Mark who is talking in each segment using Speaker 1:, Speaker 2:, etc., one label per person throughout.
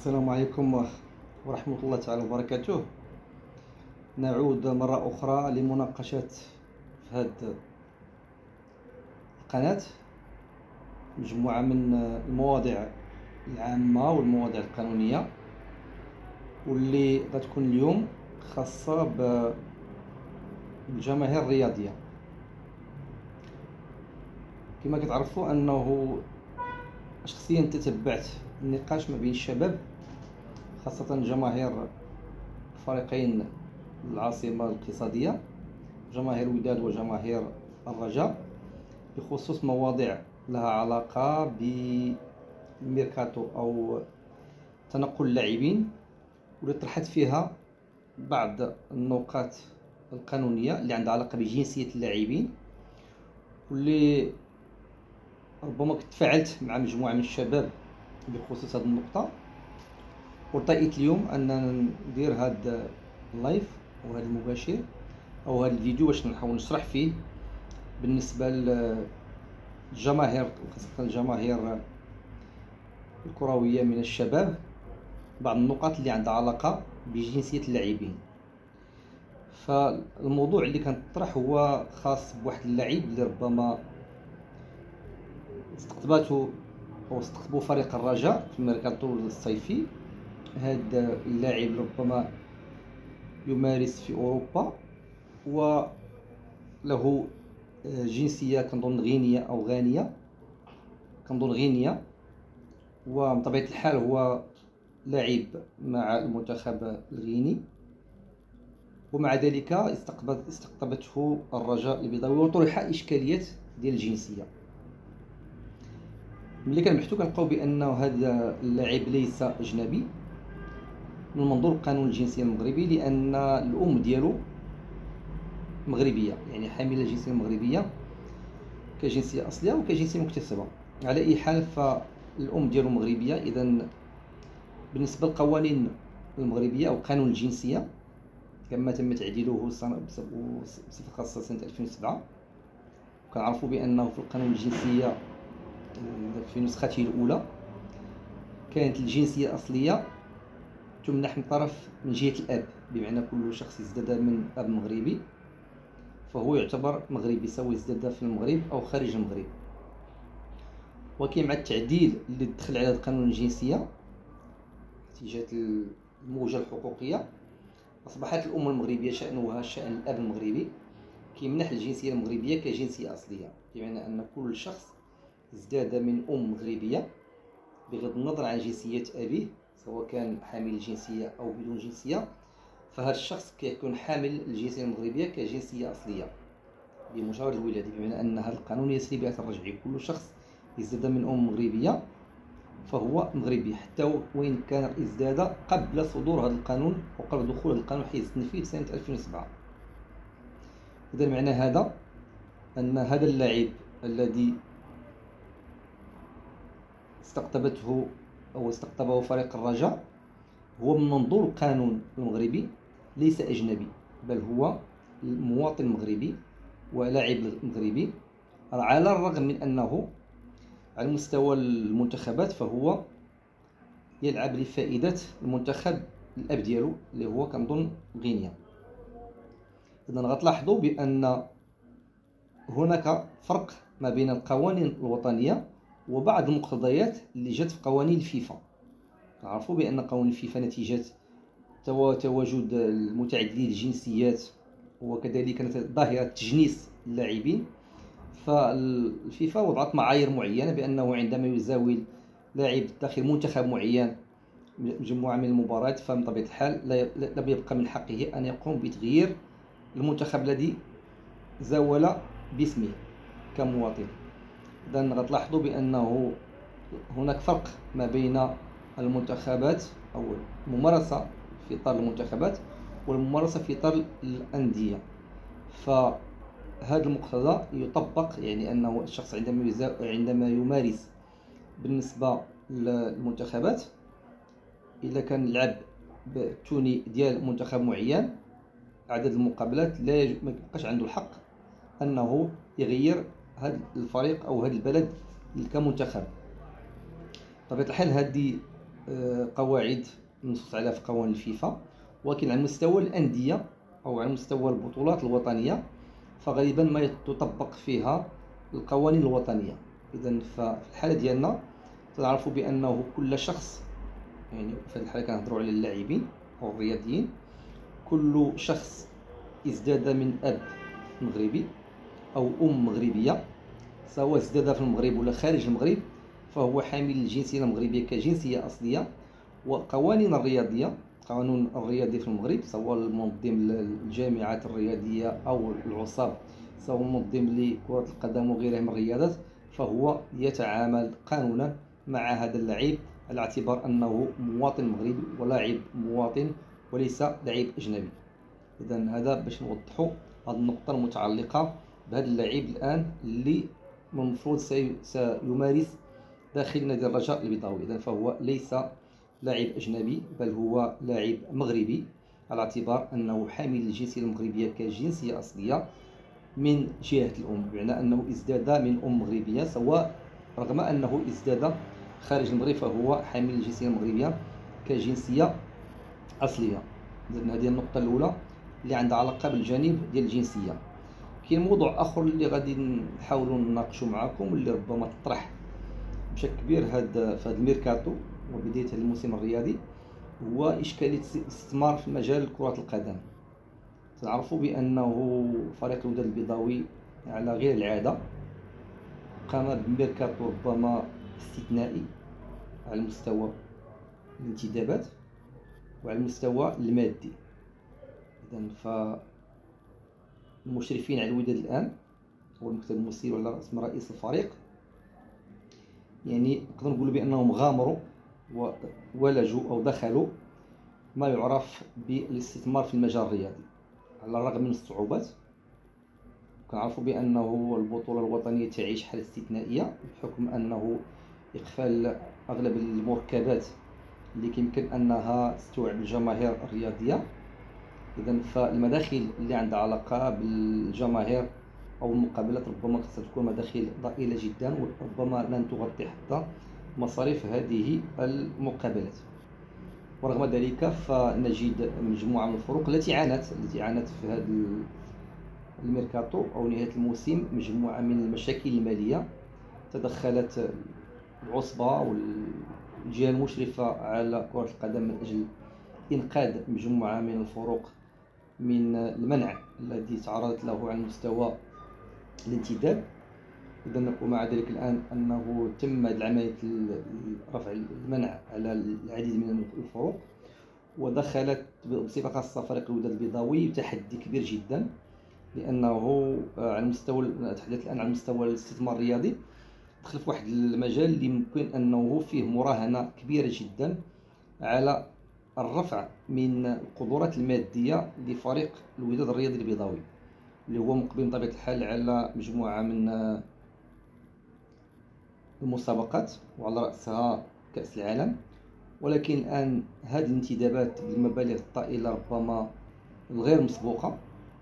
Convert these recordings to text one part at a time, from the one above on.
Speaker 1: السلام عليكم ورحمة الله تعالى وبركاته. نعود مرة أخرى لمناقشة في هذه القناة مجموعة من المواضيع العامة والمواضيع القانونية، واللي غتكون اليوم خاصة بالجماهير الرياضية. كما كتعرفوا أنه شخصيا تتبعت النقاش ما بين الشباب، خاصة جماهير فريقين العاصمة الاقتصادية، جماهير وداد وجماهير الرجاء، بخصوص مواضيع لها علاقة بالميركاتو أو تنقل اللاعبين، واللي طرحت فيها بعض النقاط القانونية اللي عندها علاقة بجنسية اللاعبين، واللي ربما كنت تفاعلت مع مجموعة من الشباب بخصوص هذه النقطة، ورتأيت اليوم أننا ندير هذا اللايف أو هذا المباشر أو هذا الفيديو باش نحاول نشرح فيه بالنسبة للجماهير، خاصة الجماهير الكروية من الشباب، بعض النقاط اللي عندها علاقة بجنسية اللاعبين. فالموضوع اللي كنطرح هو خاص بواحد اللاعب اللي ربما استقطبوا فريق الرجاء في الميركاتو الصيفي. هذا اللاعب ربما يمارس في أوروبا وله جنسية كنظن غينية أو غانية، كنظن غينيا، ومن طبيعة الحال هو لاعب مع المنتخب الغيني، ومع ذلك استقطبته الرجاء البيضاوي وطرح إشكالية ديال الجنسية. ملي كنبحثوا كنلقاو بأن هذا اللاعب ليس أجنبي من منظور قانون الجنسية المغربي، لأن الأم ديالو مغربية، يعني حاملة الجنسية المغربية كجنسية أصلية وكجنسية مكتسبة. على أي حال فالأم ديالو مغربية، إذن بالنسبة للقوانين المغربية أو قانون الجنسية كما تم تعديله بصفة خاصة سنة 2007، وكنعرفوا بأنه في القانون الجنسية في نسخته الأولى كانت الجنسية الأصلية تمنح من طرف من جهة الأب، بمعنى كل شخص ازداد من أب مغربي فهو يعتبر مغربي، سواء ازداد في المغرب أو خارج المغرب. ولكن مع التعديل اللي دخل على قانون الجنسية نتيجة الموجة الحقوقية، أصبحت الأم المغربية شأنها شأن الأب المغربي، كيمنح الجنسية المغربية كجنسية أصلية، بمعنى أن كل شخص ازداد من أم مغربية بغض النظر عن جنسية أبيه، سواء كان حامل الجنسية أو بدون جنسية، فهذا الشخص كيكون حامل الجنسية المغربية كجنسية أصلية بمجرد الولادة، بمعنى أن هذا القانون يسري بأثر رجعي. كل شخص ازداد من أم مغربية فهو مغربي، حتى وإن كان ازداد قبل صدور هذا القانون وقبل دخول هذا القانون حيز التنفيذ سنة 2007. إذا معنى هذا أن هذا اللاعب الذي استقطبه فريق الرجاء هو من منظور القانون المغربي ليس أجنبي، بل هو مواطن مغربي ولاعب مغربي، على الرغم من أنه على مستوى المنتخبات فهو يلعب لفائدة المنتخب الأب ديالو اللي هو كنظن غينيا. إذا غتلاحظوا بأن هناك فرق ما بين القوانين الوطنية وبعض المقتضيات اللي جت في قوانين الفيفا. نعرفوا بأن قوانين الفيفا نتيجة تواجد المتعددي الجنسيات وكذلك ظاهرة تجنيس اللاعبين، فالفيفا وضعت معايير معينة بأنه عندما يزاول لاعب داخل منتخب معين مجموعة من المباريات فمن طبيعة الحال لا يبقى من حقه أن يقوم بتغيير المنتخب الذي زاول باسمه كمواطن. إذن غتلاحظوا بأنه هناك فرق ما بين المنتخبات أو الممارسة في إطار المنتخبات والممارسة في إطار الأندية. فهذا المقتضى يطبق، يعني أنه الشخص عندما يمارس بالنسبة للمنتخبات، إذا كان لعب بالتوني ديال منتخب معين عدد المقابلات ما يبقاش عنده الحق أنه يغير هذا الفريق أو هذا البلد كمنتخب. بطبيعة الحال هذه قواعد منصوص عليها في قوانين الفيفا، ولكن على مستوى الأندية أو على مستوى البطولات الوطنية فغالبا ما تطبق فيها القوانين الوطنية. إذا ففي الحالة ديالنا تنعرفوا بأنه كل شخص، يعني في هذه الحالة كنهضروا على اللاعبين أو الرياضيين، كل شخص ازداد من أب مغربي أو أم مغربية، سواء ازداد في المغرب ولا خارج المغرب، فهو حامل الجنسية المغربية كجنسية أصلية. وقوانين الرياضية، قانون الرياضي في المغرب، سواء المنظم الجامعات الرياضية أو العصاب، سواء منظم لكرة القدم وغيرها من الرياضات، فهو يتعامل قانونا مع هذا اللاعب على اعتبار أنه مواطن مغربي ولاعب مواطن وليس لاعب أجنبي. إذا هذا باش نوضحوا هذه النقطة المتعلقة بهذا اللاعب الآن اللي المفروض سيمارس داخل نادي الرجاء البيضاوي. إذا فهو ليس لاعب أجنبي، بل هو لاعب مغربي على اعتبار أنه حامل الجنسية المغربية كجنسية أصلية من جهة الأم، بمعنى أنه ازداد من أم مغربية، سواء رغم أنه ازداد خارج المغرب فهو حامل الجنسية المغربية كجنسية أصلية. إذن هذه النقطة الأولى اللي عندها علاقة بالجانب ديال الجنسية. كاين موضوع آخر اللي غادي نحاولوا نناقشوا معكم، اللي ربما تطرح بشكل كبير في هذا الميركاتو وبداية هذا الموسم الرياضي، هو إشكالية الاستثمار في مجال كرة القدم. تعرفوا بأنه فريق الوداد البيضاوي على غير العادة قام بميركاتو ربما استثنائي على مستوى الانتدابات وعلى المستوى المادي. إذن فالمشرفين على الوداد الآن هو المكتب المسير ولا اسم رئيس الفريق، يعني نقدر نقولوا بأنهم غامروا ولجوا أو دخلوا ما يعرف بالاستثمار في المجال الرياضي على الرغم من الصعوبات. كنعرفوا بأنه البطولة الوطنية تعيش حالة استثنائية بحكم أنه إقفال أغلب المركبات اللي يمكن أنها تستوعب الجماهير الرياضية. إذن فالمداخل اللي عندها علاقة بالجماهير أو المقابلات ربما ستكون مداخل ضئيلة جدا، وربما لن تغطي حتى مصاريف هذه المقابلات. ورغم ذلك فنجد مجموعة من الفروق التي عانت في هذا الميركاتو أو نهاية الموسم مجموعة من المشاكل المالية. تدخلت العصبة والجهة المشرفة على كرة القدم من أجل إنقاذ مجموعة من الفروق من المنع الذي تعرضت له على مستوى الانتداب. إذن ومع ذلك الآن أنه تم عملية رفع المنع على العديد من الفروق، ودخلت بصفة خاصة فريق الوداد البيضاوي تحدي كبير جدا، لأنه على مستوى نتحدث الآن عن مستوى الاستثمار الرياضي دخل في واحد المجال اللي ممكن أنه فيه مراهنة كبيرة جدا على الرفع من القدرات المادية لفريق الوداد الرياضي البيضاوي، اللي هو مقبل بطبيعة الحال على مجموعة من المسابقات وعلى رأسها كأس العالم. ولكن الآن هذه الانتدابات بالمبالغ الطائلة ربما الغير مسبوقة،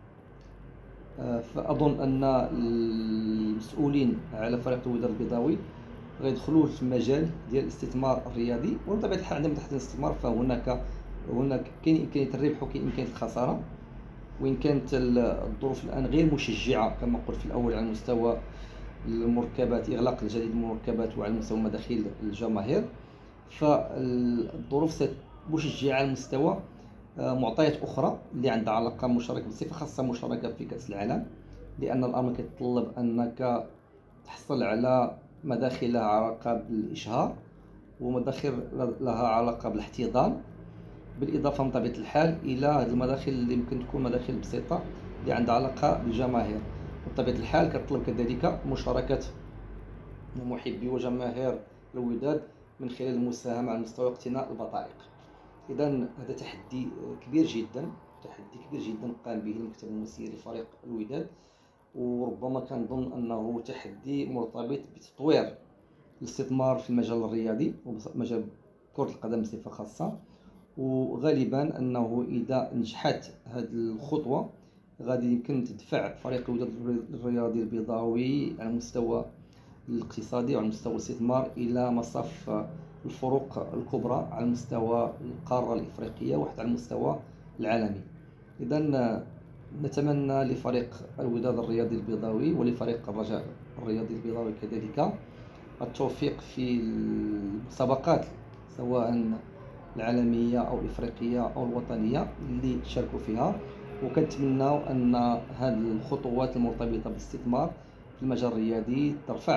Speaker 1: فأظن أن المسؤولين على فريق الوداد البيضاوي غيدخلوا في المجال ديال الاستثمار الرياضي. وبطبيعة الحال عندما تحت الاستثمار فهناك كاين إمكانية الربح وكاين إمكانية الخسارة، وإن كانت الظروف الآن غير مشجعة كما قلت في الأول على مستوى المركبات، إغلاق الجديد من المركبات وعلى مستوى مداخيل الجماهير، فالظروف مشجعة على مستوى معطيات أخرى اللي عندها علاقة مشاركة بصفة خاصة مشاركة في كأس العالم، لأن الأمر كيتطلب أنك تحصل على مداخل لها علاقة بالإشهار ومداخل لها علاقة بالاحتضان، بالإضافة بطبيعة الحال إلى هذه المداخل اللي ممكن تكون مداخل بسيطة اللي عندها علاقة بالجماهير. بطبيعة الحال كتطلب كذلك مشاركة محبي وجماهير الوداد من خلال المساهمة على مستوى اقتناء البطائق. إذا هذا تحدي كبير جدا قام به المكتب المسير لفريق الوداد، وربما كنظن أنه تحدي مرتبط بتطوير الاستثمار في المجال الرياضي ومجال كرة القدم بصفة خاصة. وغالبا أنه إذا نجحت هذه الخطوة غادي يمكن تدفع فريق الوداد الرياضي البيضاوي على المستوى الاقتصادي وعلى مستوى الاستثمار إلى مصاف الفروق الكبرى على مستوى القارة الإفريقية وحتى على المستوى العالمي. إذا نتمنى لفريق الوداد الرياضي البيضاوي ولفريق الرجاء الرياضي البيضاوي كذلك التوفيق في المسابقات سواء العالمية أو الإفريقية أو الوطنية اللي تشاركوا فيها، وكنتمناو أن هذه الخطوات المرتبطة بالاستثمار في المجال الرياضي ترفع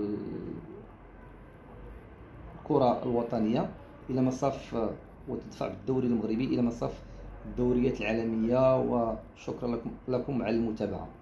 Speaker 1: بالكرة الوطنية إلى مصاف وتدفع بالدوري المغربي إلى مصاف الدوريات العالمية. وشكرا لكم على المتابعة.